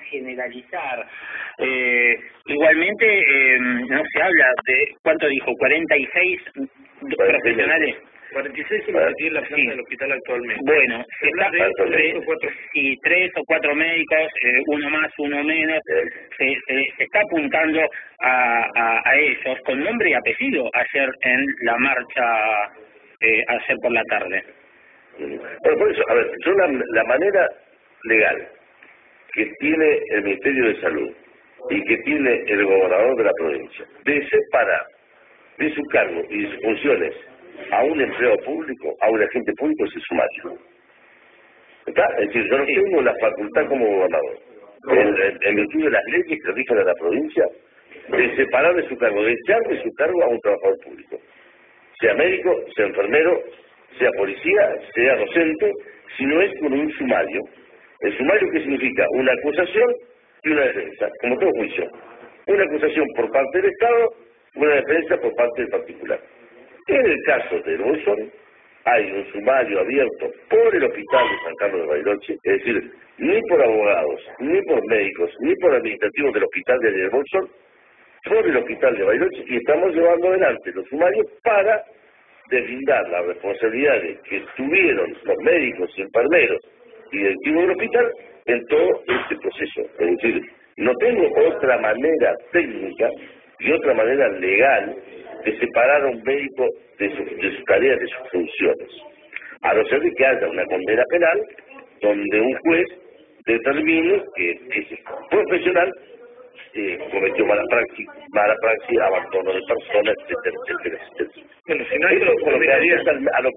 generalizar. Igualmente, no se habla de, ¿cuánto dijo? 46 profesionales. 46 son los que tiene la planta Sí. del hospital actualmente. Bueno, Se habla de 3 o 4 médicos, uno más, uno menos. Se está apuntando a ellos con nombre y apellido ayer en la marcha, ayer por la tarde. Bueno, por eso, a ver, yo la manera legal que tiene el Ministerio de Salud y que tiene el gobernador de la provincia de separar de su cargo y de sus funciones a un empleado público, a un agente público, es el sumario. ¿Está? Es decir, yo no tengo la facultad como gobernador, en virtud de las leyes que rigen a la provincia, de separar de su cargo, de echar de su cargo a un trabajador público. Sea médico, sea enfermero, sea policía, sea docente, si no es con un sumario. ¿El sumario qué significa? Una acusación y una defensa, como todo juicio. Una acusación por parte del Estado, una defensa por parte del particular. En el caso de Bolsón, hay un sumario abierto por el hospital de San Carlos de Bariloche, es decir, ni por abogados, ni por médicos, ni por administrativos del hospital de Bolsón, por el hospital de Bariloche, y estamos llevando adelante los sumarios para deslindar las responsabilidades que tuvieron los médicos y enfermeros y directivos del hospital en todo este proceso. Es decir, no tengo otra manera técnica y otra manera legal de separar a un médico de sus tareas, de sus funciones, a no ser de que haya una condena penal donde un juez determine que ese profesional cometió mala praxis, abandono de personas, etcétera, etcétera, etcétera. Bueno, si no hay esto con respecto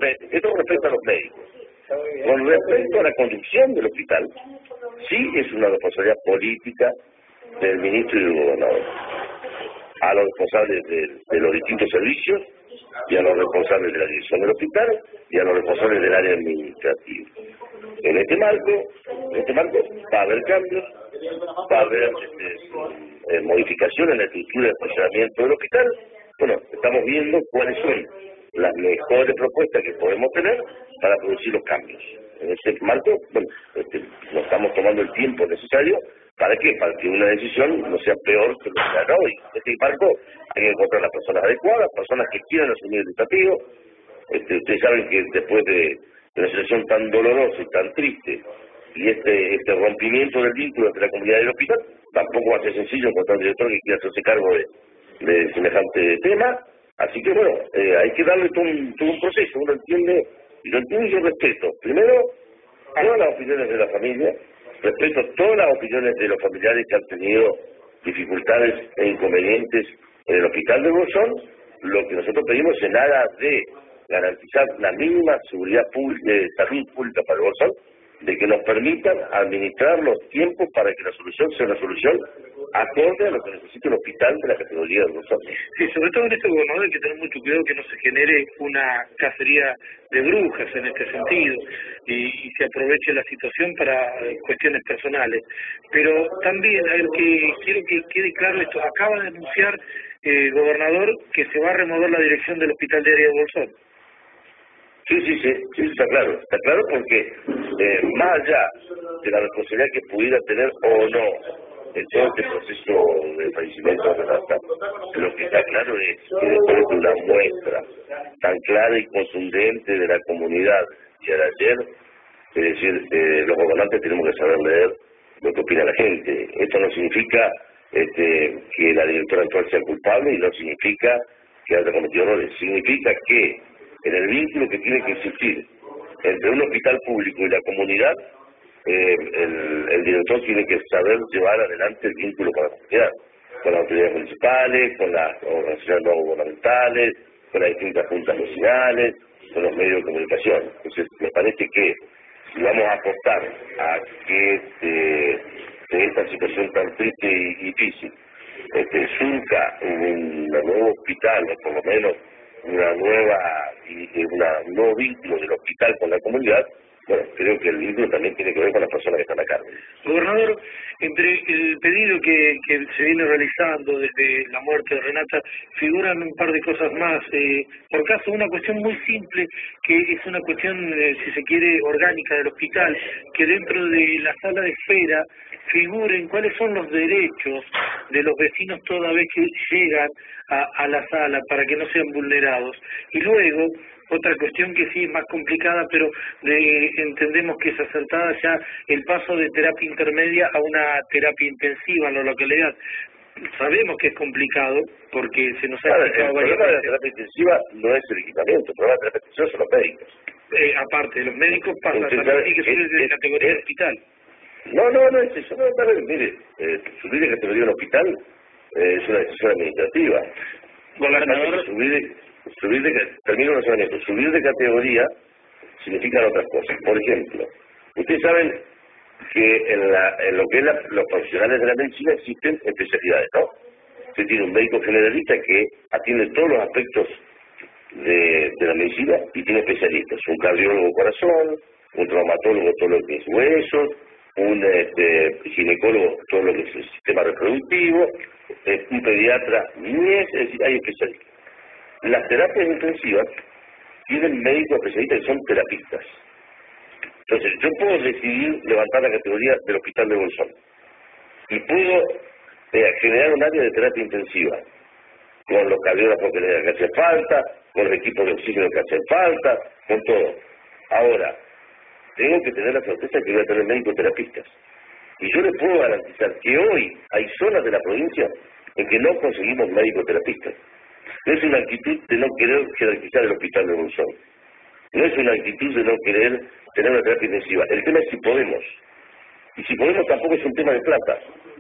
a los médicos. Con respecto a la conducción del hospital, sí es una responsabilidad política del ministro y del gobernador. A los responsables de los distintos servicios, y a los responsables de la dirección del hospital, y a los responsables del área administrativa. En este marco va a haber cambios, va a haber modificaciones en la estructura de funcionamiento del hospital. Bueno, estamos viendo cuáles son las mejores propuestas que podemos tener para producir los cambios. En ese marco, bueno, nos estamos tomando el tiempo necesario. ¿Para qué? Para que una decisión no sea peor que lo que haga hoy. En este marco hay que encontrar las personas adecuadas, personas que quieran asumir el desafío. Ustedes saben que después de una situación tan dolorosa y tan triste, y este rompimiento del vínculo entre la comunidad y el hospital, tampoco va a ser sencillo encontrar un director que quiera hacerse cargo de semejante tema. Así que bueno, hay que darle todo un proceso. Uno entiende, y lo entiendo y yo respeto. Primero, todas las opiniones de la familia, respeto todas las opiniones de los familiares que han tenido dificultades e inconvenientes en el hospital de Bolsón. Lo que nosotros pedimos es nada de garantizar la mínima seguridad pública, salud pública para el Bolsón, de que nos permitan administrar los tiempos para que la solución sea una solución acorde a lo que necesita el hospital de la categoría de Bolsón. Sí, sobre todo en este gobernador hay que tener mucho cuidado que no se genere una cacería de brujas en este sentido y se aproveche la situación para cuestiones personales. Pero también, a ver, que quiero que quede claro esto, acaba de anunciar el gobernador que se va a remover la dirección del hospital de área de Bolsón. Sí, está claro porque más allá de la responsabilidad que pudiera tener o no en todo este proceso de fallecimiento de Renata, lo que está claro es que después de una muestra tan clara y contundente de la comunidad y al ayer, es decir, los gobernantes tenemos que saber leer lo que opina la gente. Esto no significa que la directora actual sea culpable y no significa que haya cometido errores, significa que en el vínculo que tiene que existir entre un hospital público y la comunidad, el director tiene que saber llevar adelante el vínculo con la comunidad, con las autoridades municipales, con las organizaciones no gubernamentales, con las distintas juntas vecinales, con los medios de comunicación. Entonces, me parece que si vamos a apostar a que de esta situación tan triste y difícil surja un nuevo hospital, o por lo menos un nuevo vínculo del hospital con la comunidad, bueno, creo que el vínculo también tiene que ver con las personas que están acá. Gobernador, entre el pedido que se viene realizando desde la muerte de Renata, figuran un par de cosas más. Por caso, una cuestión muy simple, que es una cuestión, si se quiere, orgánica del hospital, que dentro de la sala de espera figuren cuáles son los derechos de los vecinos toda vez que llegan a la sala para que no sean vulnerados. Y luego, otra cuestión que sí es más complicada, pero entendemos que es acertada ya el paso de terapia intermedia a una terapia intensiva en la localidad. Sabemos que es complicado porque se nos ha explicado varias problema de la veces. terapia intensiva no es el equipamiento, el problema de la terapia intensiva son los médicos. Aparte, los médicos pasan Usted también sabe, que subir de categoría de hospital. No es eso. Mire, subir de categoría en hospital es una decisión administrativa. Gobernador, Termino el razonamiento. Subir de categoría significan otras cosas. Por ejemplo, ustedes saben que en lo que es los profesionales de la medicina existen especialidades, ¿no? Usted tiene un médico generalista que atiende todos los aspectos de la medicina y tiene especialistas. Un cardiólogo corazón, un traumatólogo todo lo que es huesos, un ginecólogo todo lo que es el sistema reproductivo, un pediatra niñez, es decir, hay especialistas. Las terapias intensivas tienen médicos especialistas que son terapistas. Entonces, yo puedo decidir levantar la categoría del hospital de Bolsón y puedo generar un área de terapia intensiva con los cardiógrafos que hacen falta, con los equipos de oxígeno que hacen falta, con todo. Ahora, tengo que tener la certeza que voy a tener médicos terapistas. Y yo les puedo garantizar que hoy hay zonas de la provincia en que no conseguimos médicos terapistas. No es una actitud de no querer jerarquizar el hospital de Bolsón. No es una actitud de no querer tener una terapia intensiva. El tema es si podemos. Y si podemos tampoco es un tema de plata.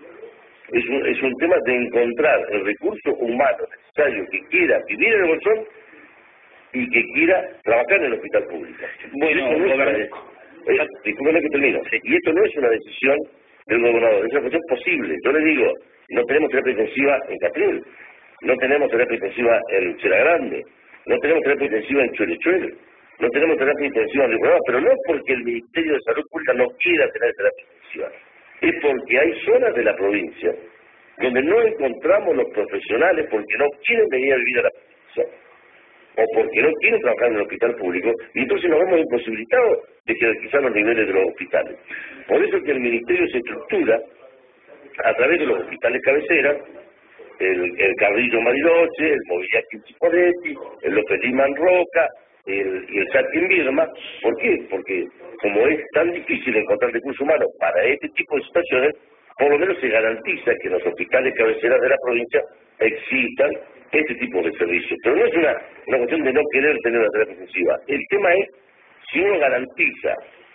Es un tema de encontrar el recurso humano necesario que quiera vivir en el Bolsón y que quiera trabajar en el hospital público. bueno, Discúlpeme que termino. Y esto no es una decisión del gobernador, es una cuestión posible. Yo le digo, no tenemos terapia intensiva en Catriel, no tenemos terapia intensiva en Chela Grande, no tenemos terapia intensiva en Chuelechuel, no tenemos terapia intensiva en Río Colorado, pero no es porque el Ministerio de Salud Pública no quiera tener terapia intensiva, es porque hay zonas de la provincia donde no encontramos los profesionales porque no quieren venir a vivir a la provincia o porque no quieren trabajar en el hospital público, y entonces nos vemos imposibilitados de jerarquizar los niveles de los hospitales. Por eso es que el Ministerio se estructura a través de los hospitales cabecera, el Carrillo Mariloche, el Mobiliario Chipoletti, el López Liman Roca, y el Satin Birma. ¿Por qué? Porque como es tan difícil encontrar recursos humanos para este tipo de situaciones, por lo menos se garantiza que en los hospitales cabeceras de la provincia existan este tipo de servicios. Pero no es una cuestión de no querer tener una terapia intensiva. El tema es si uno garantiza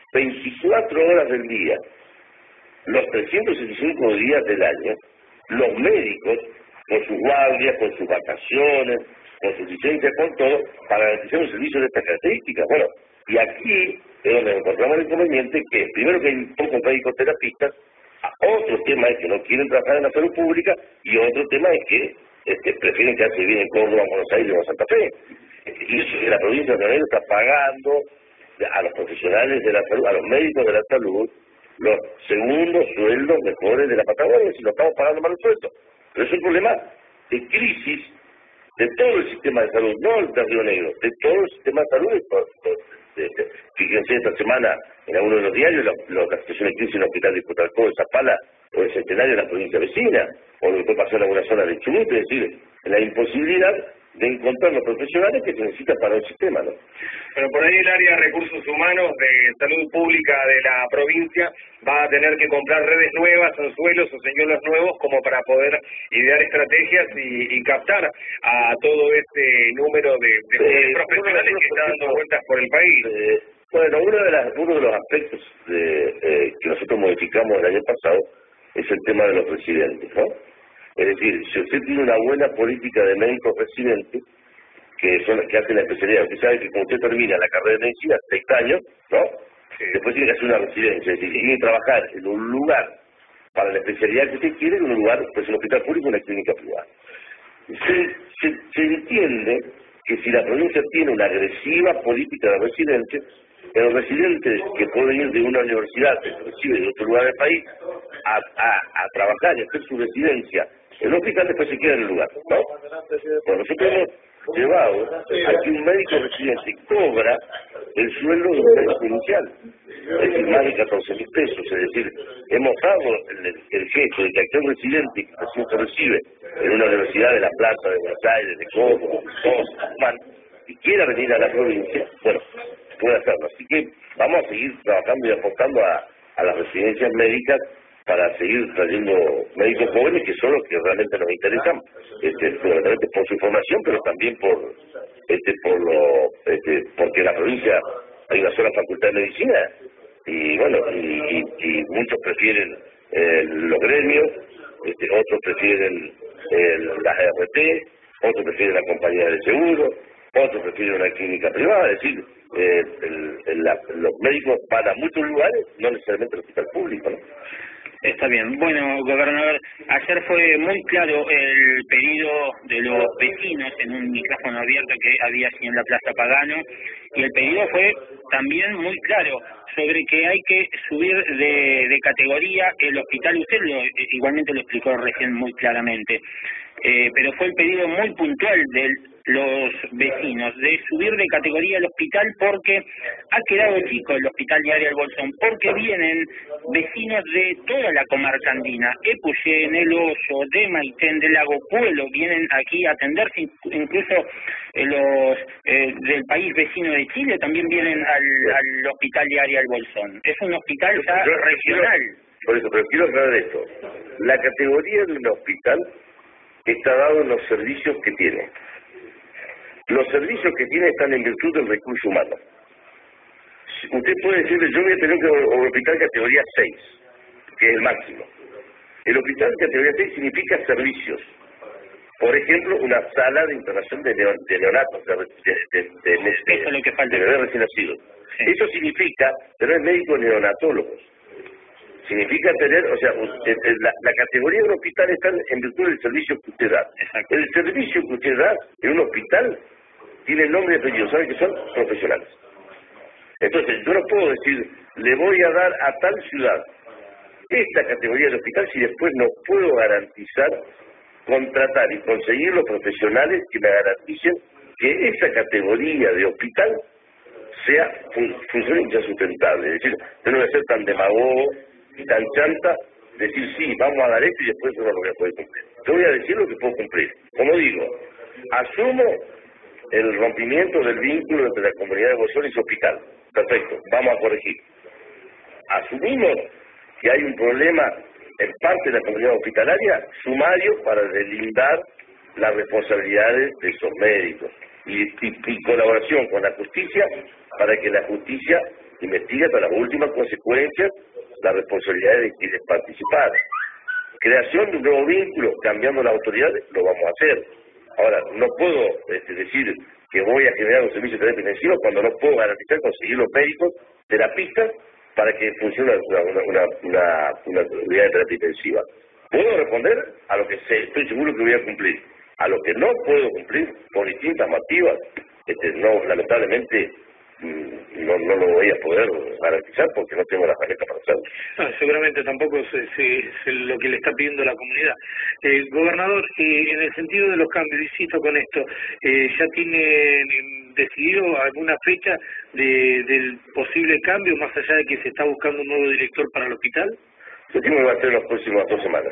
24 horas del día, los 365 días del año, los médicos, con sus guardias, con sus vacaciones, con sus licencias, con todo, para garantizar un servicio de estas características. Bueno, y aquí es donde encontramos el inconveniente que primero que hay pocos médicos terapistas, otro tema es que no quieren trabajar en la salud pública y otro tema es que prefieren quedarse bien en Córdoba, Buenos Aires o Santa Fe. Y la provincia de Río está pagando a los profesionales de la salud, a los médicos de la salud, los segundos sueldos mejores de la Patagonia, si lo estamos pagando mal sueldos. Pero es un problema de crisis de todo el sistema de salud, no el de Río Negro, de todo el sistema de salud. Fíjense esta semana en alguno de los diarios la situación de crisis en el hospital de Cotalcó, de Zapala o el Centenario de la provincia vecina, o lo que puede pasar en alguna zona de Chubut, es decir, la imposibilidad de encontrar los profesionales que se necesitan para el sistema, ¿no? Pero por ahí el área de recursos humanos de salud pública de la provincia va a tener que comprar redes nuevas, anzuelos o señuelos nuevos como para poder idear estrategias y captar a todo este número de profesionales que está dando vueltas por el país. Bueno, uno de los aspectos que nosotros modificamos el año pasado es el tema de los residentes, ¿no? Es decir, si usted tiene una buena política de médicos residentes, que hacen la especialidad, usted sabe que cuando usted termina la carrera de medicina, 6 años, ¿no? Sí. Después tiene que hacer una residencia, es decir, tiene que trabajar en un lugar para la especialidad que usted quiere, en un lugar, pues un hospital público o una clínica privada. Se entiende que si la provincia tiene una agresiva política de residentes, los residentes que pueden ir de una universidad, inclusive de otro lugar del país, a trabajar y hacer su residencia en un hospital, después se queda en el lugar, ¿no? Bueno, nosotros hemos llevado a que un médico residente cobra el sueldo de un médico inicial. es decir, más de 14.000 pesos, es decir, hemos dado el gesto de que aquel residente que recién se recibe en una universidad de La Plata, de Buenos Aires, de Córdoba, de Tucumán, y quiera venir a la provincia, bueno, puede hacerlo. Así que vamos a seguir trabajando y apostando a las residencias médicas para seguir trayendo médicos jóvenes, que son los que realmente nos interesan, fundamentalmente por su formación, pero también porque en la provincia hay una sola facultad de medicina, y bueno, y muchos prefieren los gremios, otros prefieren las ART, otros prefieren la compañía de seguro, otros prefieren una clínica privada, es decir, los médicos van a muchos lugares, no necesariamente al hospital público, ¿no? Está bien. Bueno, gobernador, ayer fue muy claro el pedido de los vecinos en un micrófono abierto que había así en la Plaza Pagano, y el pedido fue también muy claro sobre que hay que subir de categoría el hospital. Usted igualmente lo explicó recién muy claramente, pero fue el pedido muy puntual de los vecinos de subir de categoría el hospital porque ha quedado chico el hospital de Ariel Bolsón, porque vienen vecinos de toda la comarca andina, Epuyén, El Hoyo, de Maitén, de Lago Puelo, vienen aquí a atenderse, incluso los del país vecino de Chile también vienen al hospital de Ariel Bolsón. Es un hospital ya regional. Por eso, pero quiero aclarar esto. La categoría de un hospital está dado en los servicios que tiene. Los servicios que tiene están en virtud del recurso humano. Usted puede decirle, yo voy a tener un hospital categoría 6, que es el máximo. El hospital categoría 6 significa servicios. Por ejemplo, una sala de internación de neonatos, Eso es lo que falta. de bebés recién nacidos. Sí. Eso significa tener médicos neonatólogos. Significa tener, o sea, la categoría de un hospital está en virtud del servicio que usted da. Exacto. El servicio que usted da en un hospital tiene el nombre y apellido, ¿saben que son? Profesionales. Entonces, yo no puedo decir, le voy a dar a tal ciudad esta categoría de hospital si después no puedo garantizar, contratar y conseguir los profesionales que me garanticen que esa categoría de hospital funcione y sea sustentable. Es decir, yo no voy a ser tan demagogo y tan chanta, decir sí, vamos a dar esto y después yo no lo voy a poder cumplir. Yo voy a decir lo que puedo cumplir. Como digo, asumo el rompimiento del vínculo entre la comunidad de Bolsón y su hospital. Perfecto, vamos a corregir. Asumimos que hay un problema en parte de la comunidad hospitalaria, sumario para delindar las responsabilidades de esos médicos y colaboración con la justicia para que la justicia investigue hasta las últimas consecuencias las responsabilidades de quienes participaron. Creación de un nuevo vínculo, cambiando las autoridades, lo vamos a hacer. Ahora, no puedo decir que voy a generar un servicio de terapia intensiva cuando no puedo garantizar conseguir los médicos terapistas para que funcione una unidad de terapia intensiva. Puedo responder a lo que sé, estoy seguro que voy a cumplir. A lo que no puedo cumplir, por distintas motivos, lamentablemente no lo voy a poder garantizar porque no tengo la tarjeta para hacerlo. No, seguramente tampoco es lo que le está pidiendo la comunidad. Gobernador, en el sentido de los cambios, insisto con esto, ¿ya tiene decidido alguna fecha del posible cambio, más allá de que se está buscando un nuevo director para el hospital? Yo creo que va a ser en las próximas 2 semanas.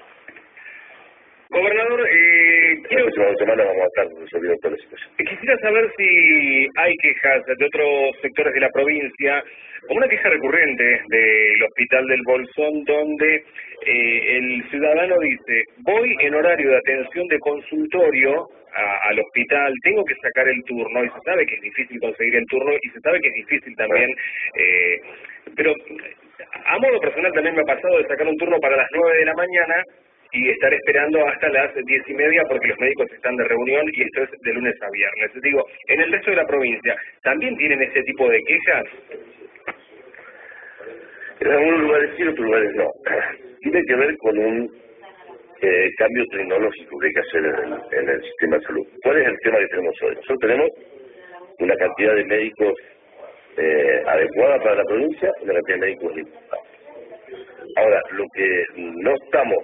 Gobernador, las próximas 2 semanas vamos a estar resolviendo toda la situación. Quisiera saber si hay quejas de otros sectores de la provincia, como una queja recurrente del Hospital del Bolsón, donde el ciudadano dice, voy en horario de atención de consultorio al hospital, tengo que sacar el turno, y se sabe que es difícil conseguir el turno, y se sabe que es difícil también, pero a modo personal también me ha pasado de sacar un turno para las 9 de la mañana, y estar esperando hasta las 10:30 porque los médicos están de reunión y esto es de lunes a viernes. Digo, en el resto de la provincia, ¿también tienen ese tipo de quejas? En algunos lugares sí, en otros lugares no. Tiene que ver con un cambio tecnológico que hay que hacer en el sistema de salud. ¿Cuál es el tema que tenemos hoy? Nosotros tenemos una cantidad de médicos adecuada para la provincia y una cantidad de médicos limitada. Ahora, lo que no estamos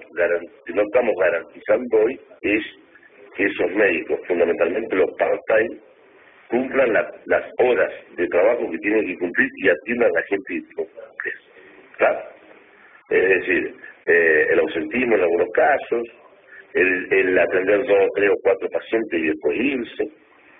garantizando hoy es que esos médicos, fundamentalmente los part-time, cumplan las horas de trabajo que tienen que cumplir y atiendan a la gente que no cumple. Claro. Es decir, el ausentismo en algunos casos, el atender 2, 3 o 4 pacientes y después irse,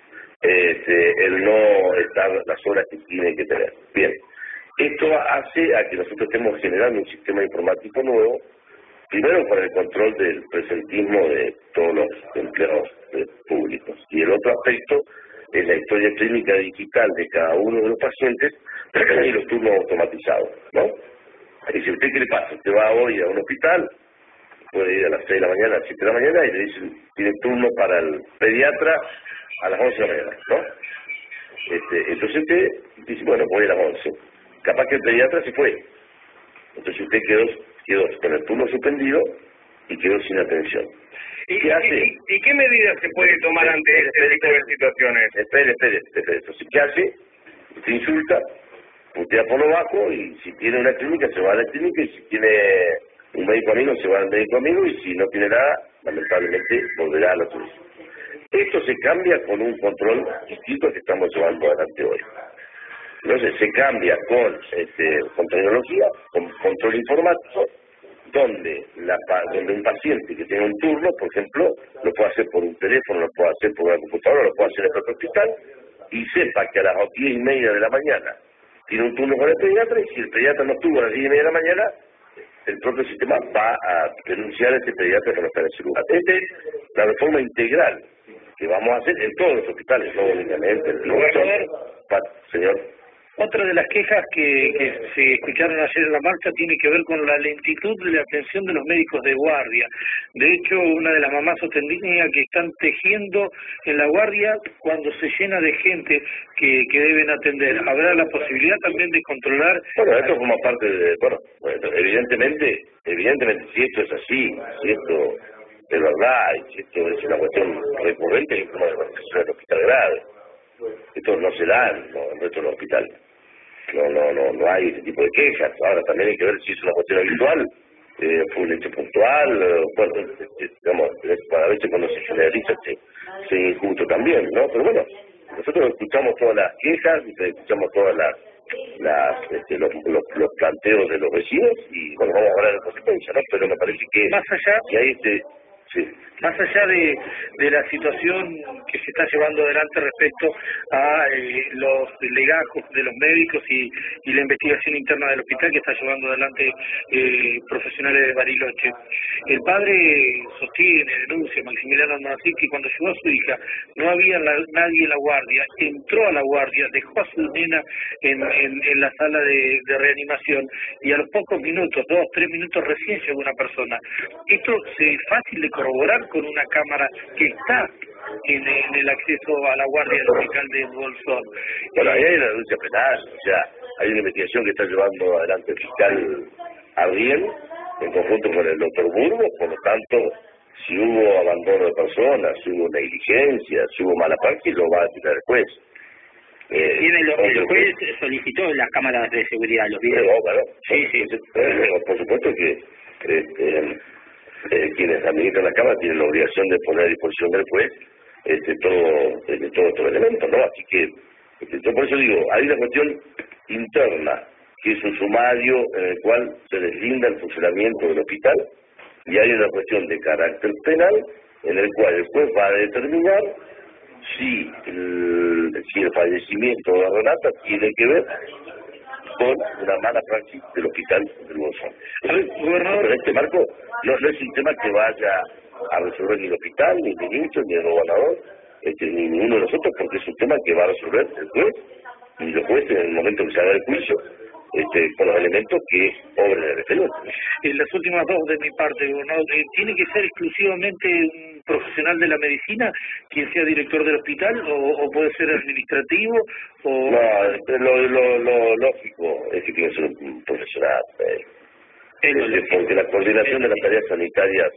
el no estar las horas que tiene que tener. Bien, esto hace a que nosotros estemos generando un sistema informático nuevo, primero para el control del presentismo de todos los empleados públicos, y el otro aspecto es la historia clínica digital de cada uno de los pacientes y los turnos automatizados, ¿no? Y si usted, ¿qué le pasa? Usted va hoy a un hospital, puede ir a las 6 de la mañana, a las 7 de la mañana, y le dicen, tiene turno para el pediatra a las 11 de la mañana, ¿no? Entonces usted dice, bueno, voy a las 11. Capaz que el pediatra se fue. Entonces usted quedó con el turno suspendido y quedó sin atención. ¿Qué hace? ¿Y qué medidas se puede tomar ante este tipo de situaciones? Espere. Entonces, ¿qué hace? Usted insulta, putea por lo bajo, y si tiene una clínica se va a la clínica, y si tiene un médico amigo se va al médico amigo, y si no tiene nada, lamentablemente volverá a la turismo. Esto se cambia con un control distinto que estamos llevando adelante hoy. Entonces se cambia con tecnología, con control informático, donde un paciente que tiene un turno, por ejemplo, lo puede hacer por un teléfono, lo puede hacer por una computadora, lo puede hacer en el propio hospital, y sepa que a las 10:30 de la mañana tiene un turno con el pediatra, y si el pediatra no estuvo a las 10:30 de la mañana, el propio sistema va a denunciar a ese pediatra que no está en ese lugar. Esta es la reforma integral que vamos a hacer en todos los hospitales, no únicamente en el señor. Otra de las quejas que se escucharon ayer en la marcha tiene que ver con la lentitud de la atención de los médicos de guardia. De hecho, una de las mamás sostenía que están tejiendo en la guardia cuando se llena de gente que deben atender. ¿Habrá la posibilidad también de controlar? Bueno, esto forma parte de... Bueno, evidentemente, si esto es así, si esto es verdad, y si esto es una cuestión recurrente, hay un problema de organización del hospital grave. Esto no se da en el resto de los hospitales. No hay ese tipo de quejas. Ahora también hay que ver si es una cuestión habitual, fue un hecho puntual, bueno, digamos, a veces cuando se generaliza se injusto también, ¿no? Pero bueno, nosotros escuchamos todas las quejas, escuchamos todas los planteos de los vecinos, y bueno, vamos a hablar de consecuencia, ¿no? Pero me parece que más allá que hay sí. Más allá de la situación que se está llevando adelante respecto a los legajos de los médicos y la investigación interna del hospital que está llevando adelante profesionales de Bariloche, el padre sostiene, denuncia, Maximiliano Almanacín, que cuando llegó a su hija no había nadie en la guardia, entró a la guardia, dejó a su nena en la sala de reanimación, y a los pocos minutos, 2, 3 minutos, recién llegó una persona. Esto es fácil de corroborar con una cámara que está en el acceso a la guardia del hospital de Bolsón. Bueno, ahí hay una denuncia penal, o sea, hay una investigación que está llevando adelante el fiscal Arriel en conjunto con el doctor Burgos, por lo tanto, si hubo abandono de personas, si hubo negligencia, si hubo mala praxis, lo va a tirar el juez. El juez solicitó las cámaras de seguridad, los videos. Claro. Sí. Por supuesto que quienes administran la cámara tienen la obligación de poner a disposición del juez todo estos elementos, ¿no? Así que yo por eso digo, hay una cuestión interna, que es un sumario en el cual se deslinda el funcionamiento del hospital, y hay una cuestión de carácter penal en el cual el juez va a determinar si el fallecimiento de Renata tiene que ver con una mala praxis del hospital del Bolsón. Gobernador, en este marco no es un tema que vaya a resolver ni el hospital, ni el ministro, ni el gobernador, ni ninguno de nosotros, porque es un tema que va a resolver el juez, y los jueces en el momento que se haga el juicio, con los elementos que obren el referente. En las últimas dos de mi parte, gobernador, ¿tiene que ser exclusivamente un profesional de la medicina quien sea director del hospital, o puede ser administrativo? No, lo lógico es que tiene que ser un profesional, porque la coordinación de las tareas sanitarias,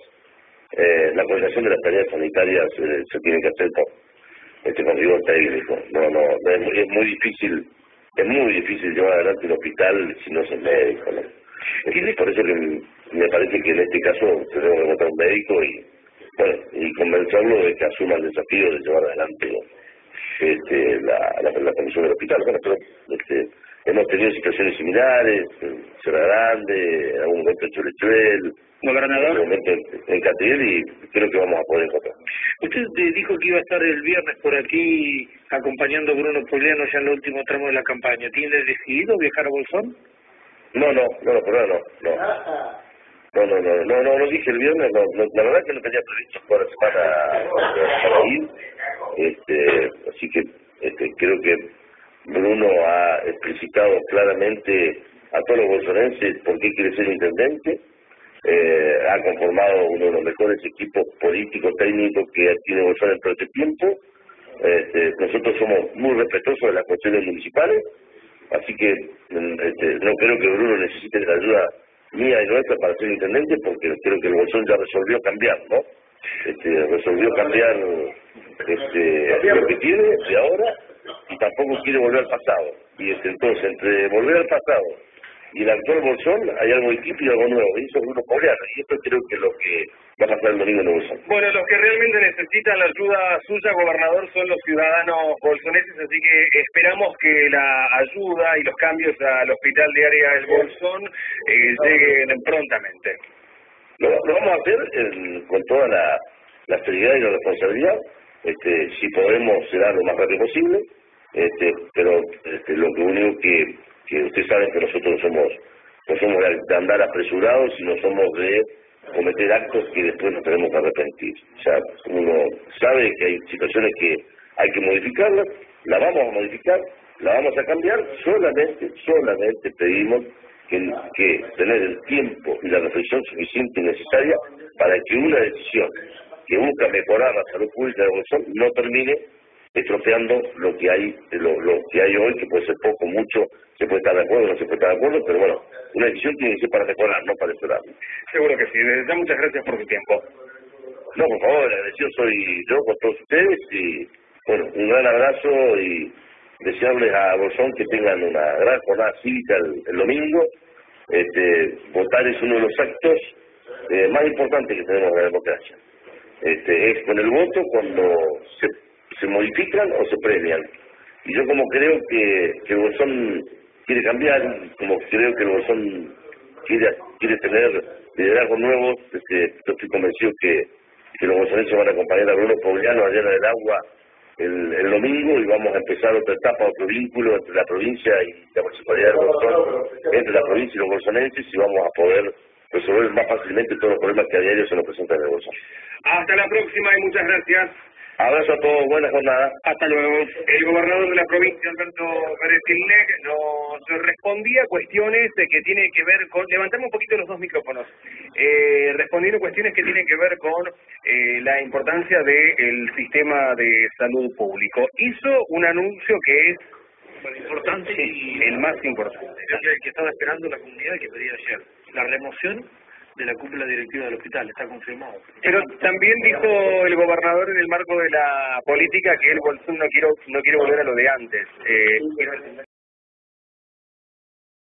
se tiene que hacer con rigor técnico. Es muy difícil. Es muy difícil llevar adelante un hospital si no es el médico, ¿no? Por eso que me parece que en este caso tenemos que encontrar un médico y convencerlo de que asuma el desafío de llevar adelante la condición del hospital. Bueno, pero hemos tenido situaciones similares, en Ciudad Grande, en algún momento en Cholechuel, Gobernador. en algún momento en Catriel, y creo que vamos a poder encontrar. Usted dijo que iba a estar el viernes por aquí acompañando a Bruno Poliano ya en el último tramo de la campaña. ¿Tiene decidido viajar a Bolsón? No, por ahora no. No dije el viernes, la verdad que no tenía previsto toda la semana para ir, así que creo que Bruno ha explicitado claramente a todos los bolsonenses por qué quiere ser intendente, ha conformado uno de los mejores equipos políticos, técnicos que tiene Bolsón en todo este tiempo. Nosotros somos muy respetuosos de las cuestiones municipales, así que no creo que Bruno necesite la ayuda mía y nuestra para ser intendente, porque creo que el Bolsón ya resolvió cambiar, ¿no? Resolvió cambiar lo que tiene de ahora, y tampoco quiere volver al pasado. Y entonces, entre volver al pasado y el actual Bolsón, hay algo distinto y algo nuevo, y eso es Bruno Poliano, y esto creo que es lo que va a pasar el domingo en el Bolsón. Bueno, los que realmente necesitan la ayuda suya, gobernador, son los ciudadanos bolsoneses, así que esperamos que la ayuda y los cambios al hospital de área del Bolsón lleguen prontamente. Lo vamos a hacer con toda la seriedad y la responsabilidad. Si podemos, será lo más rápido posible, pero lo único que ustedes saben que nosotros no somos de andar apresurados y no somos de cometer actos que después nos tenemos que arrepentir. O sea, uno sabe que hay situaciones que hay que modificarlas, la vamos a modificar, la vamos a cambiar, solamente pedimos que tener el tiempo y la reflexión suficiente y necesaria para que una decisión que busca mejorar la salud pública de Bolsón no termine estropeando lo que hay hoy, que puede ser poco, mucho, se puede estar de acuerdo, no se puede estar de acuerdo, pero bueno, una decisión tiene que ser para mejorar, no para empeorar. Seguro que sí. Desde ya muchas gracias por su tiempo. No, por favor, la agradecido soy yo con todos ustedes, y bueno, un gran abrazo y desearles a Bolsón que tengan una gran jornada cívica el domingo. Votar es uno de los actos más importantes que tenemos en la democracia. Es con el voto cuando se modifican o se premian. Y yo, como creo que el Bolsón quiere cambiar, como creo que el Bolsón quiere tener liderazgos nuevos, yo estoy convencido que los bolsonenses van a acompañar a Bruno Poliano allá en el agua el domingo, y vamos a empezar otra etapa, otro vínculo entre la provincia y la municipalidad de Bolsón, entre la provincia y los bolsonenses, y vamos a poder resolver más fácilmente todos los problemas que a diario se nos presentan en el Bolsón. Hasta la próxima y muchas gracias. Abrazo a todos, buena jornada. Hasta luego. El gobernador de la provincia, Alberto Pérez Quilnec, nos respondía cuestiones que tienen que ver con... Levantamos un poquito los dos micrófonos. Respondiendo cuestiones que tienen que ver con la importancia del sistema de salud público. Hizo un anuncio que es Importante, sí, el más importante. el que estaba esperando la comunidad y que pedía ayer. La remoción de la cúpula directiva del hospital, está confirmado. Pero también dijo el gobernador en el marco de la política que el Bolsón no quiere volver a lo de antes.